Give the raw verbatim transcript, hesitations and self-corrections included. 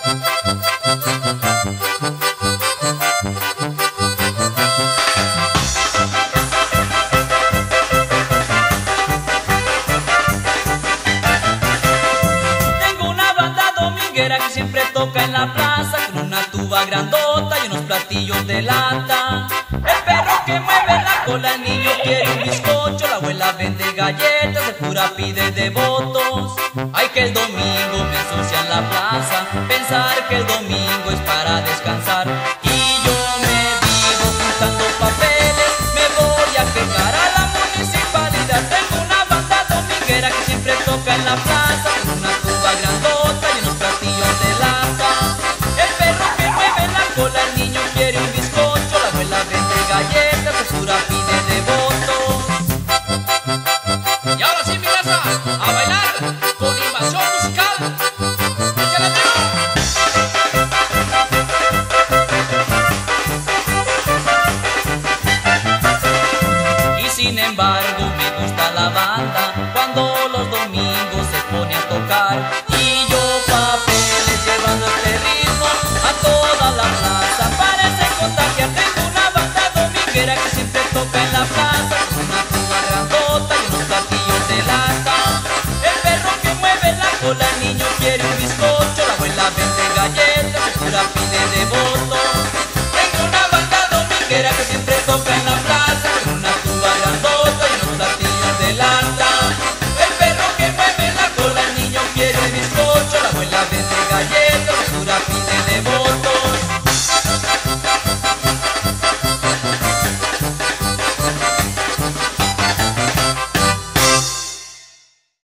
Tengo una banda dominguera que siempre toca en la plaza, con una tuba grandota y unos platillos de lata. El perro que mueve la cola, el niño quiere un bizcocho, la abuela vende galletas, el cura pide devotos. Ay, que el domingo me asocia en la plaza, pensar que el domingo es para descansar. Y yo me vivo juntando papeles, me voy a quejar a la municipalidad. Tengo una banda dominguera que siempre toca en la plaza, con una tuba grandota y unos platillos de lata. El perro que mueve la cola, el niño quiere un bizcocho, la abuela vende galletas, el cura pide devotos. Y ahora sí, mi raza, a bailar con invasión musical. ¡Échale, amigo! Y sin embargo me gusta la banda cuando los domingos se pone a tocar. Y yo papeles llevando este ritmo a toda la plaza, parece contagiar. Tengo una banda dominguera que siempre toca en la plaza, con una tuba grandota y unos platillos de lata. El perro que mueve la cola, el niño quiere un bizcocho, la abuela vende